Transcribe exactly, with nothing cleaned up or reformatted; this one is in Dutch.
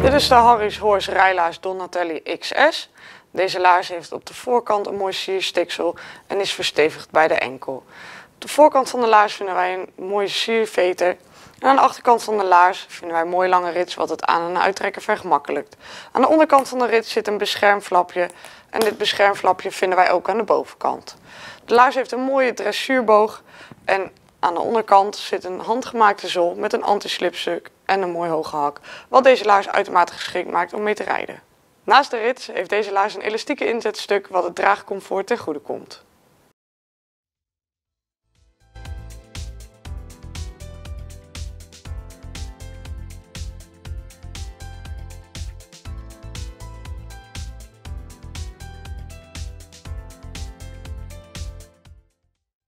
Dit is de Harry's Horse rijlaars Donatelli X S. Deze laars heeft op de voorkant een mooi sierstiksel en is verstevigd bij de enkel. Op de voorkant van de laars vinden wij een mooie sierveter. En aan de achterkant van de laars vinden wij een mooi lange rits wat het aan- en uittrekken vergemakkelijkt. Aan de onderkant van de rits zit een beschermflapje en dit beschermflapje vinden wij ook aan de bovenkant. De laars heeft een mooie dressuurboog en aan de onderkant zit een handgemaakte zool met een anti-slipstuk en een mooi hoge hak, wat deze laars uitermate geschikt maakt om mee te rijden. Naast de rits heeft deze laars een elastieke inzetstuk wat het draagcomfort ten goede komt.